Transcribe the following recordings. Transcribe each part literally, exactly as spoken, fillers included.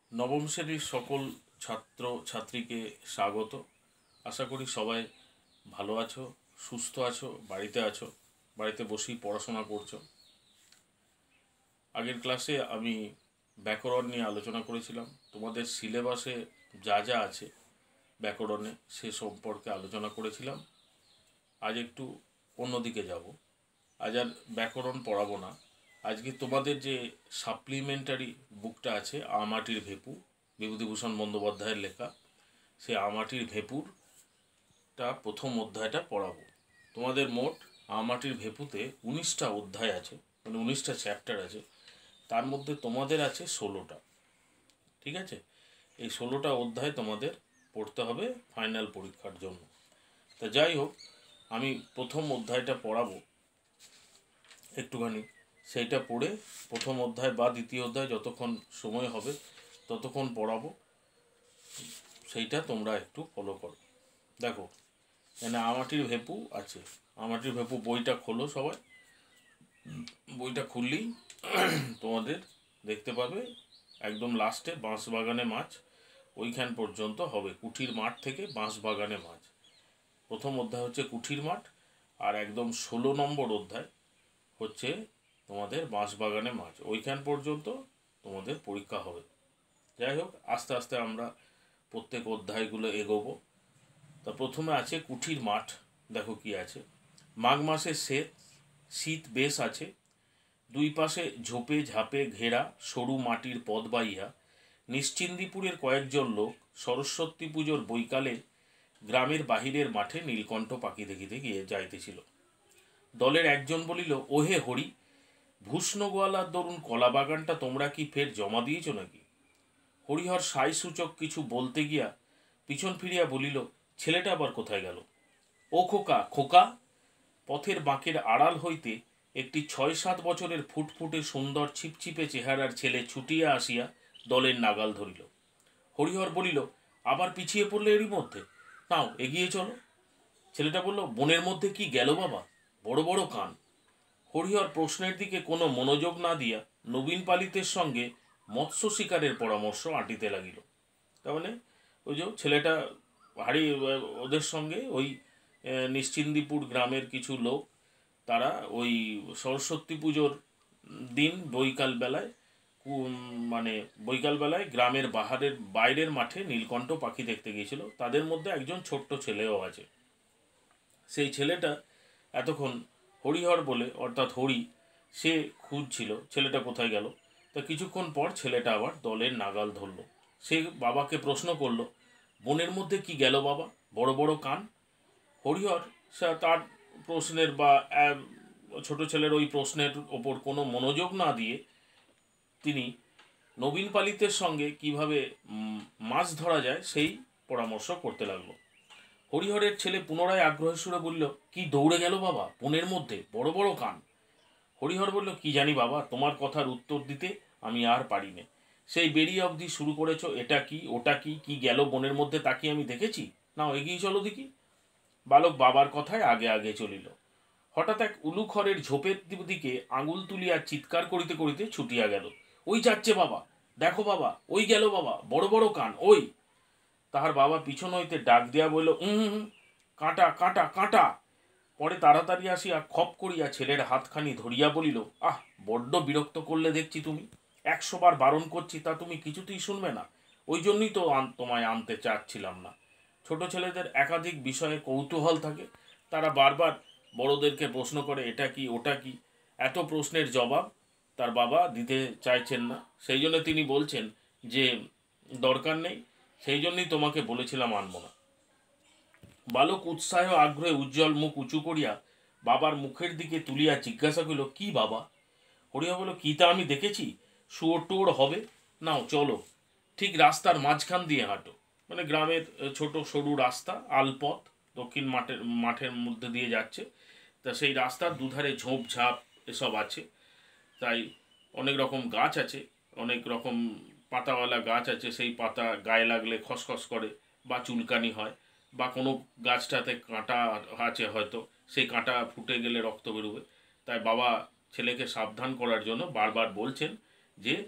নবম শ্রেণীর সকল ছাত্র ছাত্রীকে স্বাগত। আশা করি সবাই ভালো আছো, সুস্থ আছো, বাড়িতে আছো, বাড়িতে বসেই পড়াশোনা করছো। আগের ক্লাসে আমি ব্যাকরণ নিয়ে আলোচনা করেছিলাম। তোমাদের সিলেবাসে যা যা আছে ব্যাকরণে সে সম্পর্কে আলোচনা করেছিলাম। আজ একটু অন্যদিকে যাব। আজ আর ব্যাকরণ পড়াবো না। আজকে তোমাদের যে সাপ্লিমেন্টারি বুকটা আছে আমাটির ভেপু, বিভূতিভূষণ বন্দ্যোপাধ্যায়ের লেখা, সে আমাটির ভেপুরটা প্রথম অধ্যায়টা পড়াবো। তোমাদের মোট আমাটির ভেপুতে উনিশটা অধ্যায় আছে, মানে উনিশটা চ্যাপ্টার আছে। তার মধ্যে তোমাদের আছে ষোলোটা। ঠিক আছে, এই ষোলোটা অধ্যায় তোমাদের পড়তে হবে ফাইনাল পরীক্ষার জন্য। তা যাই হোক, আমি প্রথম অধ্যায়টা পড়াবো একটুখানি। সেইটা পড়ে প্রথম অধ্যায় বা দ্বিতীয় অধ্যায় যতক্ষণ সময় হবে ততক্ষণ পড়াবো, সেইটা তোমরা একটু ফলো করো। দেখো, এখানে আমাটির ভেপু আছে। আমাটির ভেপু বইটা খোলো সবাই। বইটা খুললেই তোমাদের দেখতে পাবে একদম লাস্টে বাঁশবাগানে মাছ, ওইখান পর্যন্ত হবে। কুঠির মাঠ থেকে বাঁশবাগানে মাছ প্রথম অধ্যায় হচ্ছে কুঠির মাঠ, আর একদম ষোলো নম্বর অধ্যায় হচ্ছে তোমাদের বাঁশবাগানে মাছ। ওইখান পর্যন্ত তোমাদের পরীক্ষা হবে। যাই হোক, আস্তে আস্তে আমরা প্রত্যেক অধ্যায়গুলো এগোবো। তা প্রথমে আছে কুঠির মাঠ। দেখো কি আছে। মাঘ মাসে শীত শীত বেশ আছে, দুই পাশে ঝোপে ঝাপে ঘেরা সরু মাটির পথ বাইয়া নিশ্চিন্দিপুরের কয়েকজন লোক সরস্বতী পুজোর বৈকালে গ্রামের বাহিরের মাঠে নীলকণ্ঠ পাখি দেখিতে গিয়ে যাইতেছিল। দলের একজন বলিল, ওহে হরি, ভূষ্ণগোয়ালার দরুন কলা বাগানটা তোমরা কি ফের জমা দিয়েছ নাকি? হরিহর সাই সূচক কিছু বলতে গিয়া পিছন ফিরিয়া বলিল, ছেলেটা আবার কোথায় গেল? ও খোকা, খোকা! পথের বাঁকের আড়াল হইতে একটি ছয় সাত বছরের ফুটফুটে সুন্দর ছিপছিপে চেহারার ছেলে ছুটিয়া আসিয়া দলের নাগাল ধরিল। হরিহর বলিল, আবার পিছিয়ে পড়লে এরই মধ্যে? নাও এগিয়ে চলো। ছেলেটা বলল, বনের মধ্যে কি গেল বাবা? বড় বড় কান। হরিহর প্রশ্নের দিকে কোনো মনোযোগ না দিয়া নবীন পালিতের সঙ্গে মৎস্য শিকারের পরামর্শ আঁটিতে লাগিল। তার মানে ওই যে ছেলেটা হারি ওদের সঙ্গে ওই নিশ্চিন্দিপুর গ্রামের কিছু লোক, তারা ওই সরস্বতী পুজোর দিন বৈকাল বেলায় মানে বৈকাল বেলায় গ্রামের বাহারের বাইরের মাঠে নীলকণ্ঠ পাখি দেখতে গিয়েছিল। তাদের মধ্যে একজন ছোট্ট ছেলেও আছে। সেই ছেলেটা এতক্ষণ হরিহর বলে, অর্থাৎ হরি, সে খুঁজছিল ছেলেটা কোথায় গেল। তা কিছুক্ষণ পর ছেলেটা আবার দলের নাগাল ধরল। সে বাবাকে প্রশ্ন করলো, বনের মধ্যে কি গেল বাবা? বড় বড় কান। হরিহর সে তার প্রশ্নের বা ছোট ছেলের ওই প্রশ্নের ওপর কোনো মনোযোগ না দিয়ে তিনি নবীন পালিতের সঙ্গে কিভাবে মাছ ধরা যায় সেই পরামর্শ করতে লাগলো। হরিহরের ছেলে পুনরায় আগ্রহের সুরে বলল, কি দৌড়ে গেল বাবা বনের মধ্যে? বড় বড় কান। হরিহর বলল, কি জানি বাবা, তোমার কথার উত্তর দিতে আমি আর পারি না। সেই বেরিয়ে অবধি শুরু করেছ এটা কি ওটা কি, কি গেল বনের মধ্যে তা কি আমি দেখেছি? নাও এগিয়ে চলো দেখি। বালক বাবার কথায় আগে আগে চলিল। হঠাৎ এক উলুখড়ের ঝোপের দিকে আঙুল তুলিয়া চিৎকার করিতে করিতে ছুটিয়া গেল। ওই যাচ্ছে বাবা, দেখো বাবা, ওই গেল বাবা, বড় বড় কান, ওই। তাহার বাবা পিছন হইতে ডাক দিয়া বলল, হুম, কাঁটা কাঁটা কাঁটা। পরে তাড়াতাড়ি আসিয়া খপ করিয়া ছেলের হাতখানি ধরিয়া বলিল, আহ, বড্ড বিরক্ত করলে দেখছি তুমি। একশো বার বারণ করছি, তা তুমি কিছুতেই শুনবে না। ওই জন্যই তো তোমায় আনতে চাচ্ছিলাম না। ছোট ছেলেদের একাধিক বিষয়ে কৌতূহল থাকে, তারা বারবার বড়দেরকে প্রশ্ন করে এটা কি ওটা কি। এত প্রশ্নের জবাব তার বাবা দিতে চাইছেন না। সেই জন্য তিনি বলছেন যে দরকার নেই, সেই জন্যই তোমাকে বলেছিলাম আনবো না। বালক উৎসাহ আগ্রহে উজ্জ্বল মুখ উঁচু করিয়া বাবার মুখের দিকে তুলিয়া জিজ্ঞাসা করিল, কি বাবা? হরিয়া বলল, কি তা আমি দেখেছি? শুয়োর টুয়োর হবে। নাও চলো, ঠিক রাস্তার মাঝখান দিয়ে হাঁটো। মানে গ্রামের ছোট সরু রাস্তা, আলপথ, দক্ষিণ মাঠের মাঠের মধ্যে দিয়ে যাচ্ছে। তা সেই রাস্তার দুধারে ঝোপঝাপ এসব আছে। তাই অনেক রকম গাছ আছে, অনেক রকম পাতাওয়ালা গাছ আছে। সেই পাতা গায়ে লাগলে খসখস করে বা চুলকানি হয়, বা কোনো গাছটাতে কাঁটা আছে হয়তো, সেই কাঁটা ফুটে গেলে রক্ত বেরোবে। তাই বাবা ছেলেকে সাবধান করার জন্য বারবার বলছেন যে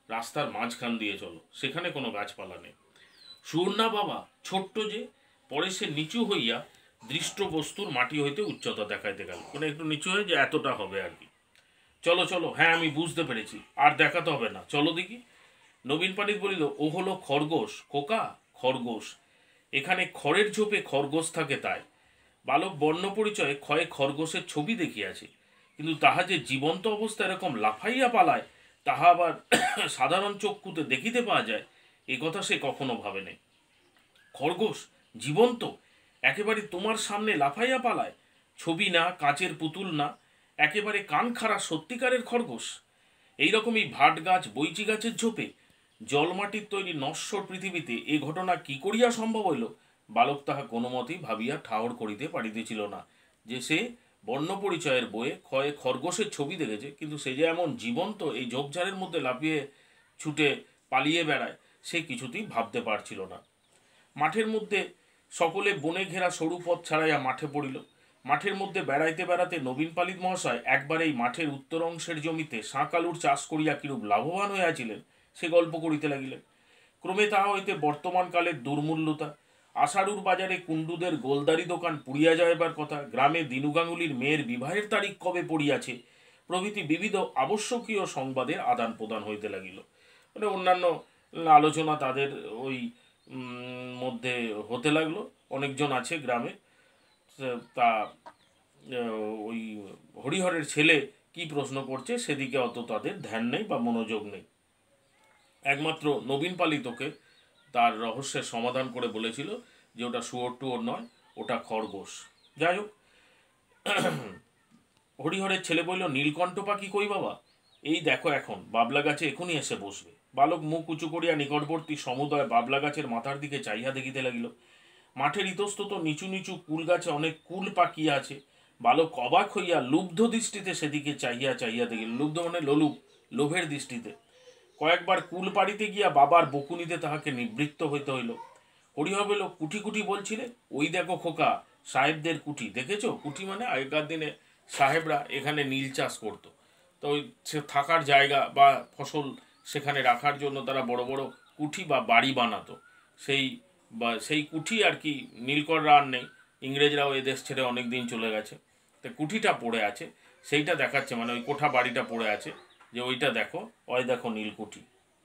রাস্তার মাঝখান দিয়ে চলো, সেখানে কোনো গাছপালা নেই। সুর্ণা বাবা ছোট্ট যে, পরে সে নিচু হইয়া দৃষ্ট বস্তুর মাটি হইতে উচ্চতা দেখাইতে গেল, মানে একটু নিচু হয়ে যে এতটা হবে আর কি। চলো চলো, হ্যাঁ আমি বুঝতে পেরেছি, আর দেখাতে হবে না, চলো দেখি। নবীন পালিত বলিল, ও হলো খরগোশ খোকা, খরগোশ। এখানে খড়ের ঝোপে খরগোশ থাকে তাই। বালক বর্ণ পরিচয়ে ক্ষয়ে খরগোশের ছবি দেখিয়াছে, কিন্তু তাহা যে জীবন্ত অবস্থায় এরকম লাফাইয়া পালায়, তাহা আবার সাধারণ চক্ষুতে দেখিতে পাওয়া যায়, এ কথা সে কখনো ভাবে নাই। খরগোশ জীবন্ত, একেবারে তোমার সামনে লাফাইয়া পালায়, ছবি না, কাচের পুতুল না, একেবারে কান খাড়া সত্যিকারের খরগোশ। এইরকমই ভাট গাছ বৈচি গাছের ঝোপে জলমাটির তৈরি নশ্বর পৃথিবীতে এ ঘটনা কি করিয়া সম্ভব হইল, বালক তাহা কোনো মতেই ভাবিয়া ঠাওর করিতে পারিতেছিল না। যে সে বর্ণ পরিচয়ের বইয়ে ক্ষয়ে খরগোশের ছবি দেখেছে, কিন্তু সে যে এমন জীবন্ত এই ঝোপঝাড়ের মধ্যে লাফিয়ে ছুটে পালিয়ে বেড়ায়, সে কিছুতেই ভাবতে পারছিল না। মাঠের মধ্যে সকলে বনে ঘেরা সরু পথ ছাড়াইয়া মাঠে পড়িল। মাঠের মধ্যে বেড়াইতে বেড়াতে নবীন পালিত মহাশয় একবার এই মাঠের উত্তর অংশের জমিতে শাঁক আলুর চাষ করিয়া কিরূপ লাভবান হইয়াছিলেন সে গল্প করিতে লাগিলেন। ক্রমে তাহা হইতে বর্তমানকালের দুর্মূল্যতা, আষাঢ়ুর বাজারে কুণ্ডুদের গোলদারি দোকান পুড়িয়া যাইবার কথা, গ্রামে দিনু গাঙ্গুলির মেয়ের বিবাহের তারিখ কবে পড়িয়াছে প্রভৃতি বিবিধ আবশ্যকীয় সংবাদের আদান প্রদান হইতে লাগিল। মানে অন্যান্য আলোচনা তাদের ওই মধ্যে হতে লাগলো। অনেকজন আছে গ্রামে, তা ওই হরিহরের ছেলে কি প্রশ্ন করছে সেদিকে অত তাদের ধ্যান নেই বা মনোযোগ নেই। একমাত্র নবীন পালিতকে তার রহস্যের সমাধান করে বলেছিল যে ওটা শুয়োর টুয়োর নয়, ওটা খরগোশ। যাই হোক, হরিহরের ছেলে বলল, নীলকণ্ঠ পাখি কই বাবা? এই দেখো এখন বাবলা গাছে এখনই এসে বসবে। বালক মুখ উঁচু করিয়া নিকটবর্তী সমুদয় বাবলা গাছের মাথার দিকে চাইয়া দেখিতে লাগিল। মাঠের ইতস্তত নিচু নিচু কুল গাছে অনেক কুল পাকিয়া আছে। বালক অবাক হইয়া লুব্ধ দৃষ্টিতে সেদিকে চাইয়া চাইয়া দেখিল। লুব্ধ মানে লোলুপ, লোভের দৃষ্টিতে। কয়েকবার কুল পাড়িতে গিয়া বাবার বকুনিতে তাহাকে নিবৃত্ত হইতে হইল। হরিহর বলিল, কুঠি কুঠি বলছিলে? ওই দেখো খোকা, সাহেবদের কুঠি দেখেছো? কুঠি মানে আগেকার দিনে সাহেবরা এখানে নীল চাষ করতো, তো ওই সে থাকার জায়গা বা ফসল সেখানে রাখার জন্য তারা বড় বড় কুঠি বা বাড়ি বানাতো। সেই বা সেই কুঠি আর কি, নীলকররা আর নেই, ইংরেজরাও এ দেশ ছেড়ে অনেক দিন চলে গেছে। তো কুঠিটা পড়ে আছে, সেইটা দেখাচ্ছে, মানে ওই কোঠা বাড়িটা পড়ে আছে, যে ওইটা দেখো, ওই দেখো নীলকুঠি।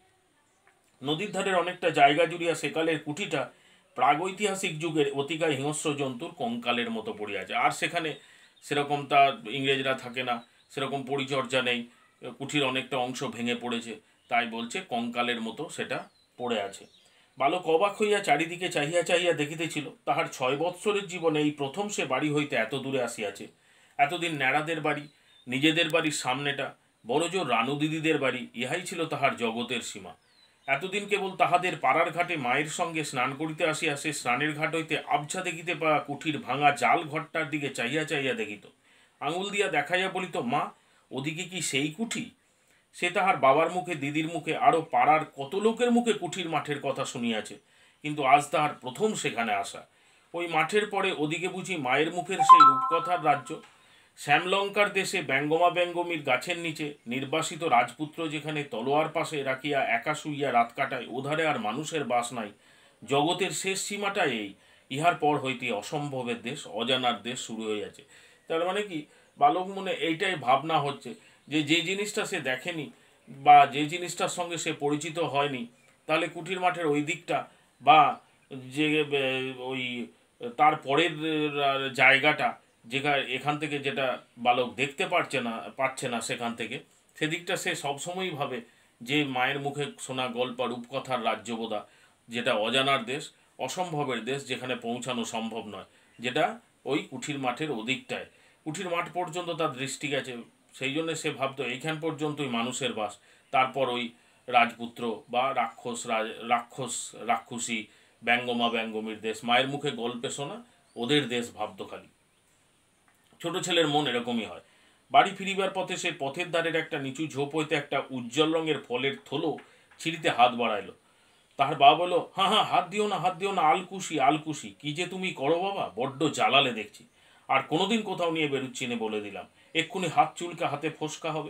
নদীর ধারের অনেকটা জায়গা জুড়িয়া সেকালের কুঠিটা প্রাগৈতিহাসিক যুগের অতিকায় হিংস্র জন্তুর কঙ্কালের মতো পড়ে আছে। আর সেখানে সেরকম তার ইংরেজরা থাকে না, সেরকম পরিচর্যা নেই, কুঠির অনেকটা অংশ ভেঙে পড়েছে, তাই বলছে কঙ্কালের মতো সেটা পড়ে আছে। বালক অবাক হইয়া চারিদিকে চাহিয়া চাহিয়া দেখিতেছিল। তাহার ছয় বৎসরের জীবনে এই প্রথম সে বাড়ি হইতে এত দূরে আসিয়াছে। এতদিন ন্যাড়াদের বাড়ি, নিজেদের বাড়ির সামনেটা, বড়জোর রানু দিদিদের বাড়ি, ইহাই ছিল তাহার জগতের সীমা। এতদিন কেবল তাহাদের পাড়ার ঘাটে মায়ের সঙ্গে স্নান করিতে আসিয়া সে স্নানের ঘাট হইতে আবছা দেখিতে পাওয়া কুঠির ভাঙা জাল ঘরটার দিকে চাইয়া চাইয়া দেখিত। আঙুল দিয়া দেখাইয়া বলিত, মা, ওদিকে কি সেই কুঠি? সে তাহার বাবার মুখে, দিদির মুখে, আরও পাড়ার কত লোকের মুখে কুঠির মাঠের কথা শুনিয়াছে, কিন্তু আজ তাহার প্রথম সেখানে আসা। ওই মাঠের পরে ওদিকে বুঝি মায়ের মুখের সেই রূপকথার রাজ্য। শ্যামলঙ্কার দেশে ব্যঙ্গমা ব্যঙ্গমীর গাছের নিচে নির্বাসিত রাজপুত্র যেখানে তলোয়ার পাশে রাখিয়া একা শুইয়া রাত কাটায়, ওধারে আর মানুষের বাস নাই। জগতের শেষ সীমাটাই এই। ইহার পর হইতে অসম্ভবের দেশ, অজানার দেশ শুরু হইয়াছে। তার মানে কি, বালক মনে এইটাই ভাবনা হচ্ছে যে যে জিনিসটা সে দেখেনি বা যে জিনিসটার সঙ্গে সে পরিচিত হয়নি, তাহলে কুঠির মাঠের ওই দিকটা বা যে ওই তার পরের জায়গাটা, যেখানে এখান থেকে যেটা বালক দেখতে পারছে না পাচ্ছে না সেখান থেকে, সেদিকটা সে সবসময়ই ভাবে যে মায়ের মুখে শোনা গল্প রূপকথার রাজ্যবোধা, যেটা অজানার দেশ, অসম্ভবের দেশ, যেখানে পৌঁছানো সম্ভব নয়, যেটা ওই কুঠির মাঠের ওদিকটায়। কুঠির মাঠ পর্যন্ত তার দৃষ্টি গেছে, সেই জন্য সে ভাবতো এইখান পর্যন্তই মানুষের বাস, তারপর ওই রাজপুত্র বা রাক্ষস রাজ রাক্ষস রাক্ষসী ব্যঙ্গমা ব্যঙ্গমীর দেশ, মায়ের মুখে গল্পে শোনা ওদের দেশ ভাবতো খালি। ছোট ছেলের মন এরকমই হয়। বাড়ি ফিরিবার পথে সে পথের ধারের একটা নিচু ঝোপ হইতে একটা উজ্জ্বল রঙের ফলের থলো ছিঁড়িতে হাত বাড়াইল। তাহার বাবা বলল, হ্যাঁ হ্যাঁ, হাত দিও না, হাত দিও না, আলকুশি আলকুশি, কি যে তুমি করো বাবা, বড্ড জ্বালালে দেখছি, আর কোনোদিন কোথাও নিয়ে বেরুচ্ছি নে বলে দিলাম, এক্ষুনি হাত চুলকে হাতে ফোসকা হবে।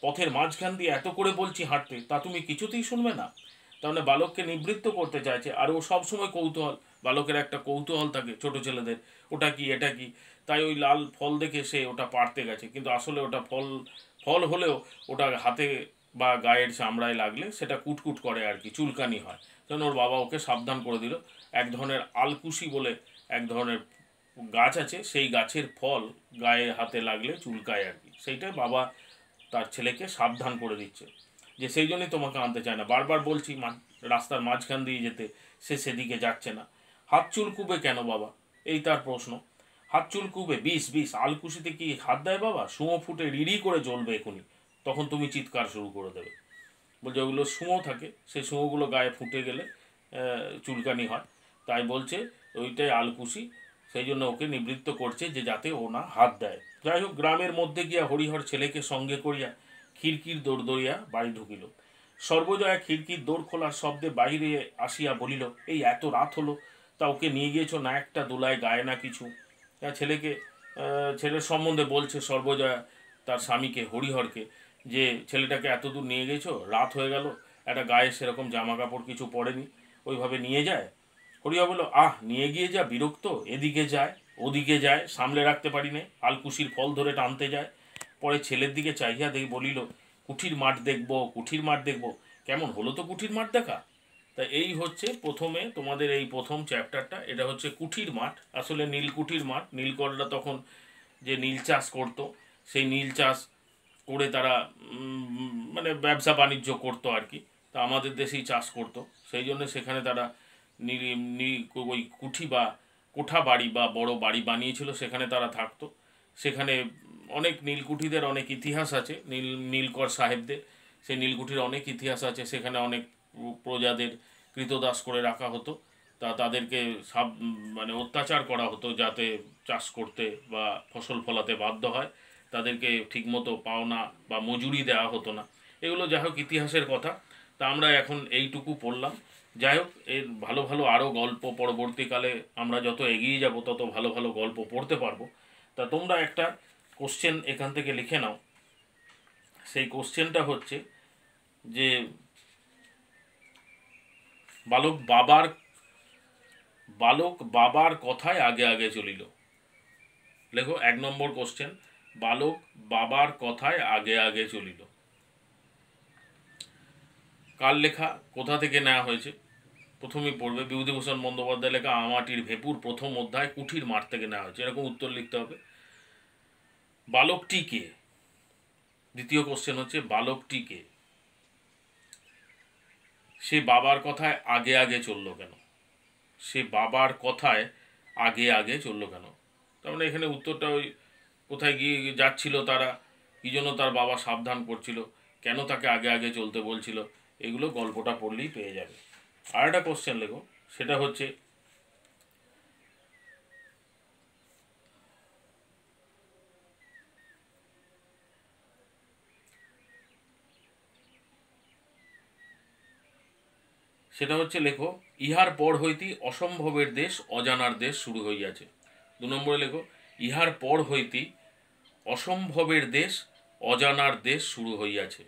পথের মাঝখান দিয়ে এত করে বলছি হাঁটতে, তা তুমি কিছুতেই শুনবে না। তার মানে বালককে নিবৃত্ত করতে চাইছে। আর ও সবসময় কৌতূহল, বালকের একটা কৌতূহল থাকে ছোট ছেলেদের, ওটা কি এটা কি, তাই ওই লাল ফল দেখে সে ওটা পাড়তে গেছে, কিন্তু আসলে ওটা ফল ফল হলেও ওটা হাতে বা গায়ের চামড়ায় লাগলে সেটা কুটকুট করে আর কি, চুলকানি হয়। তখন ওর বাবা ওকে সাবধান করে দিল, এক ধরনের আলকুশি বলে এক ধরনের গাছ আছে, সেই গাছের ফল গায়ে হাতে লাগলে চুলকায় আর কি, সেইটাই বাবা তার ছেলেকে সাবধান করে দিচ্ছে যে সেই জন্যই তোমাকে আনতে চায় না। বারবার বলছি রাস্তার মাঝখান দিয়ে যেতে, সে সেদিকে যাচ্ছে না। হাত চুলকুবে কেন বাবা, এই তার প্রশ্ন। হাত চুলকুবে, বিষ বিষ, আলকুশিতে কি হাত দেয় বাবা? সুমো ফুটে রিড়ি করে জ্বলবে এখনই, তখন তুমি চিৎকার শুরু করে দেবে। বলছে ওগুলো সুমো থাকে, সেই সুমোগুলো গায়ে ফুটে গেলে চুলকানি হয়, তাই বলছে ওইটাই আলকুশি, সেই জন্য ওকে নিবৃত্ত করছে যে যাতে ও না হাত দেয়। যাই হোক, গ্রামের মধ্যে গিয়া হরিহর ছেলেকে সঙ্গে করিয়া খিড়কির দৌড় দৌড়িয়া বাড়ি ঢুকিল। সর্বজয়া খিড়কির দৌড় খোলার শব্দে বাহিরে আসিয়া বলিল, এই এত রাত হলো, তা ওকে নিয়ে গিয়েছো না একটা দোলায়, গায়ে না কিছু। ছেলেকে ছেলের সম্বন্ধে বলছে সর্বজয়া তার স্বামীকে, হরিহরকে, যে ছেলেটাকে এত দূর নিয়ে গেছো, রাত হয়ে গেল, একটা গায়ে সেরকম জামা কাপড় কিছু পরেনি, ওইভাবে নিয়ে যায়। হরিহর বলল, আহ নিয়ে গিয়ে যা বিরক্ত, এদিকে যায় ওদিকে যায়, সামলে রাখতে পারি নে, আলকুশির ফল ধরে টানতে যায়। পরে ছেলের দিকে চাহিয়া দেখে বলিল, কুঠির মাঠ দেখবো, কুঠির মাঠ দেখবো, কেমন হলো তো কুঠির মাঠ দেখা। তা এই হচ্ছে প্রথমে তোমাদের এই প্রথম চ্যাপ্টারটা, এটা হচ্ছে কুঠির মাঠ, আসলে নীলকুঠির মাঠ। নীলকররা তখন যে নীল চাষ করতো, সেই নীল চাষ করে তারা মানে ব্যবসা বাণিজ্য করতো আর কি, তা আমাদের দেশেই চাষ করতো, সেই জন্য সেখানে তারা ওই কুঠি বা কোঠা বাড়ি বা বড় বাড়ি বানিয়েছিল, সেখানে তারা থাকতো। সেখানে অনেক নীলকুঠিদের অনেক ইতিহাস আছে, নীল নীলকর সাহেবদের সেই নীলকুঠির অনেক ইতিহাস আছে। সেখানে অনেক প্রজাদের কৃতদাস করে রাখা হতো, তা তাদেরকে সাব মানে অত্যাচার করা হতো যাতে চাষ করতে বা ফসল ফলাতে বাধ্য হয়, তাদেরকে ঠিকমতো পাওনা বা মজুরি দেওয়া হতো না। এগুলো যাই হোক ইতিহাসের কথা, তা আমরা এখন এইটুকু পড়লাম। যাই হোক, এর ভালো ভালো আরও গল্প পরবর্তীকালে আমরা যত এগিয়ে যাব তত ভালো ভালো গল্প পড়তে পারবো। তা তোমরা একটা কোশ্চেন এখান থেকে লিখে নাও। সেই কোশ্চেনটা হচ্ছে যে বালক বাবার বালক বাবার কথায় আগে আগে চলিল। লেখো এক নম্বর কোশ্চেন, বালক বাবার কথায় আগে আগে চলিল। কার লেখা, কোথা থেকে নেওয়া হয়েছে প্রথমেই পড়বে। বিভূতিভূষণ বন্দ্যোপাধ্যায় লেখা আমাটির ভেপুর প্রথম অধ্যায় কুঠির মাঠ থেকে নেওয়া হয়েছে, এরকম উত্তর লিখতে হবে। বালকটি কে? দ্বিতীয় কোশ্চেন হচ্ছে বালকটি কে? সে বাবার কথায় আগে আগে চললো কেন? সে বাবার কথায় আগে আগে চললো কেন? তার মানে এখানে উত্তরটা ওই কোথায় গিয়ে যাচ্ছিল তারা, কি জন্য তার বাবা সাবধান করছিল, কেন তাকে আগে আগে চলতে বলছিল, এগুলো গল্পটা পড়লেই পেয়ে যাবে। আর একটা কোশ্চেন লেখো, সেটা হচ্ছে সেটা হচ্ছে লেখো, ইহার পর হইতেই অসম্ভবের দেশ অজানার দেশ শুরু হইয়াছে। দু নম্বরে লেখো, ইহার পর হইতেই অসম্ভবের দেশ অজানার দেশ শুরু হইয়াছে।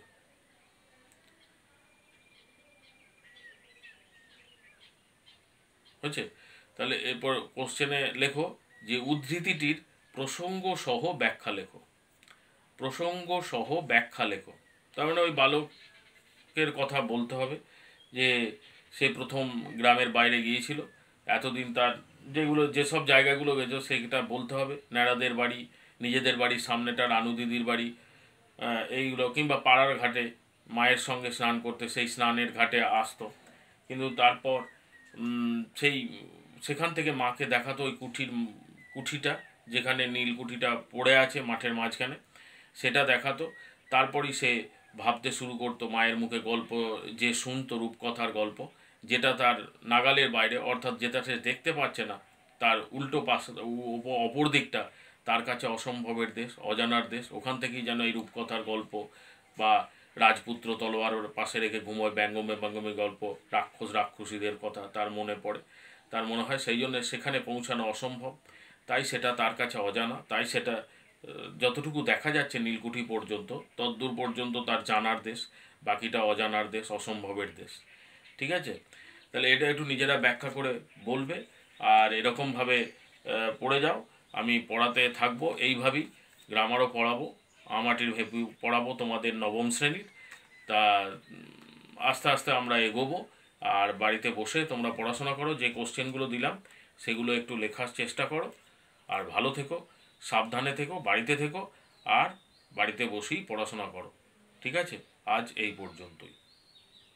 হচ্ছে, তাহলে এরপর কোশ্চেনে লেখো যে উদ্ধৃতিটির প্রসঙ্গ সহ ব্যাখ্যা লেখো। প্রসঙ্গ সহ ব্যাখ্যা লেখো, তার মানে ওই বালকের কথা বলতে হবে যে সে প্রথম গ্রামের বাইরে গিয়েছিল, এতদিন তার যেগুলো যেসব জায়গাগুলো গেছো সেটা বলতে হবে। ন্যাড়াদের বাড়ি, নিজেদের বাড়ির সামনেটা রানু দিদির বাড়ি, এইগুলো, কিংবা পাড়ার ঘাটে মায়ের সঙ্গে স্নান করতে, সেই স্নানের ঘাটে আসতো, কিন্তু তারপর সেই সেখান থেকে মাকে দেখাতো ওই কুঠির কুঠিটা, যেখানে নীল কুঠিটা পড়ে আছে মাঠের মাঝখানে, সেটা দেখাতো। তারপরই সে ভাবতে শুরু করতো মায়ের মুখে গল্প যে শুনতো, রূপকথার গল্প, যেটা তার নাগালের বাইরে, অর্থাৎ যেটা সে দেখতে পাচ্ছে না, তার উল্টো পাশ অপর দিকটা তার কাছে অসম্ভবের দেশ, অজানার দেশ, ওখান থেকেই যেন এই রূপকথার গল্প বা রাজপুত্র তলোয়ার পাশে রেখে ঘুমোয় ব্যঙ্গমে ব্যঙ্গমে গল্প, রাক্ষস রাক্ষসীদের কথা তার মনে পড়ে। তার মনে হয় সেই জন্য সেখানে পৌঁছানো অসম্ভব, তাই সেটা তার কাছে অজানা, তাই সেটা যতটুকু দেখা যাচ্ছে নীলকুঠি পর্যন্ত ততদূর পর্যন্ত তার জানার দেশ, বাকিটা অজানার দেশ, অসম্ভবের দেশ। ঠিক আছে? তাহলে এটা একটু নিজেরা ব্যাখ্যা করে বলবে, আর এরকমভাবে পড়ে যাও। আমি পড়াতে থাকবো এইভাবেই, গ্রামারও পড়াবো, আমাটির ভেপু পড়াবো তোমাদের নবম শ্রেণীর। তা আস্তে আস্তে আমরা এগোবো। আর বাড়িতে বসে তোমরা পড়াশোনা করো, যে কোশ্চেনগুলো দিলাম সেগুলো একটু লেখার চেষ্টা করো। আর ভালো থেকো, সাবধানে থেকো, বাড়িতে থেকো, আর বাড়িতে বসেই পড়াশোনা করো। ঠিক আছে? আজ এই পর্যন্তই।